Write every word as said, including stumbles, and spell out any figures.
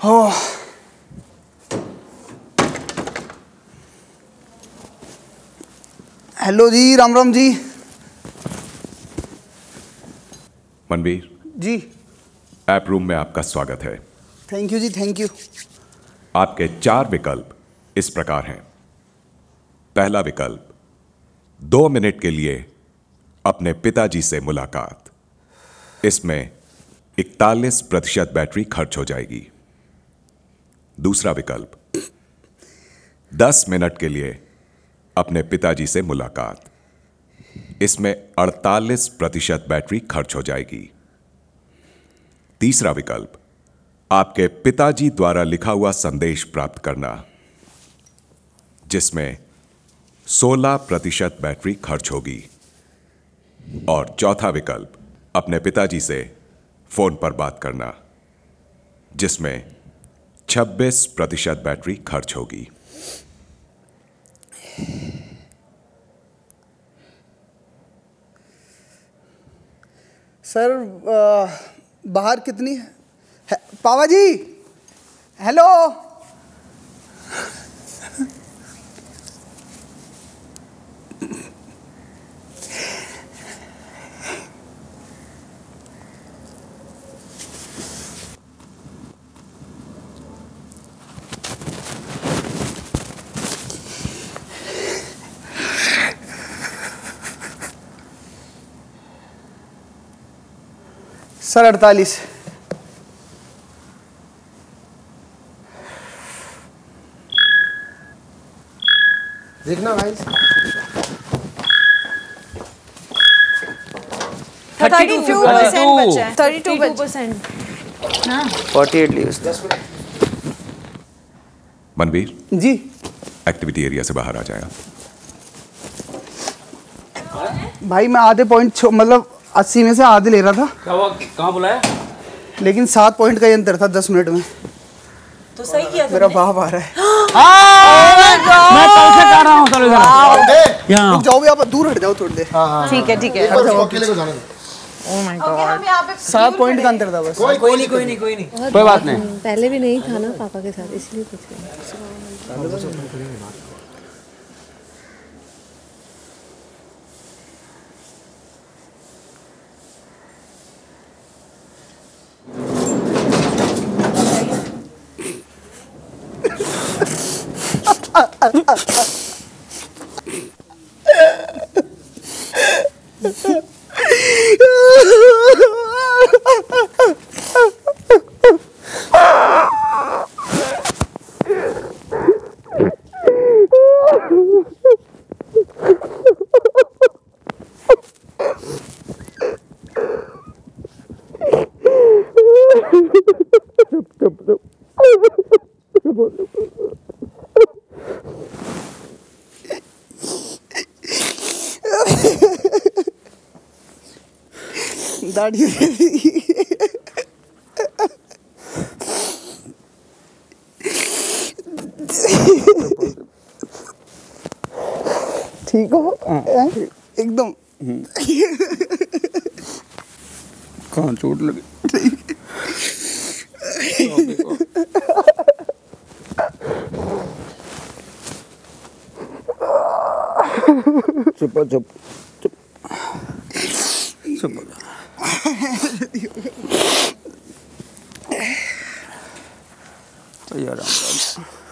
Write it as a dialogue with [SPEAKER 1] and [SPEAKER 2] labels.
[SPEAKER 1] हो hello ji, Ram Ram ji.
[SPEAKER 2] Manveer
[SPEAKER 1] ji.
[SPEAKER 2] App room में आपका स्वागत है।
[SPEAKER 1] Thank you ji, thank you.
[SPEAKER 2] आपके चार विकल्प इस प्रकार हैं। पहला विकल्प, दो मिनट के लिए अपने पिताजी से मुलाकात। इसमें इकतालीस प्रतिशत बैटरी खर्च हो जाएगी। दूसरा विकल्प, दस मिनट के लिए अपने पिताजी से मुलाकात। इसमें अड़तालीस प्रतिशत बैटरी खर्च हो जाएगी। तीसरा विकल्प, आपके पिताजी द्वारा लिखा हुआ संदेश प्राप्त करना, जिसमें सोलह प्रतिशत बैटरी खर्च होगी। और चौथा विकल्प, अपने पिताजी से फोन पर बात करना, जिसमें छब्बीस प्रतिशत बैटरी खर्च होगी।
[SPEAKER 1] सर आ, बाहर कितनी है? है पावा जी, हेलो। सर अड़तालीस।
[SPEAKER 3] देखना भाई।
[SPEAKER 4] थर्टी टू परसेंट बचा है। Thirty two percent. हाँ।
[SPEAKER 3] Forty eight leaves.
[SPEAKER 2] Manveer
[SPEAKER 1] ji.
[SPEAKER 2] Activity area से बाहर आ जाएगा।
[SPEAKER 1] भाई मैं आधे पॉइंट मतलब अस्सी में से आधे ले रहा था।
[SPEAKER 5] क्या हुआ? कहाँ बुलाया?
[SPEAKER 1] लेकिन सात पॉइंट का ही अंतर था दस मिनट में।
[SPEAKER 4] तो सही किया
[SPEAKER 1] मेरा बाप आ रहा है।
[SPEAKER 5] मैं कल से कर रहा हूँ। चलो
[SPEAKER 1] यहाँ जाओ भी, आप दूर हट जाओ थोड़ी देर।
[SPEAKER 4] ठीक है ठीक है।
[SPEAKER 1] ओह माय गॉड, सात पॉइंट का अंतर था बस।
[SPEAKER 5] कोई नहीं कोई नहीं कोई नहीं
[SPEAKER 6] कोई बात नहीं। पहले भी नहीं था ना पापा के साथ, इसलिए कुछ
[SPEAKER 1] दाढ़ी ठीक हो एकदम।
[SPEAKER 3] कहाँ चोट लगी? चुप चुप चुप चुप। तो यार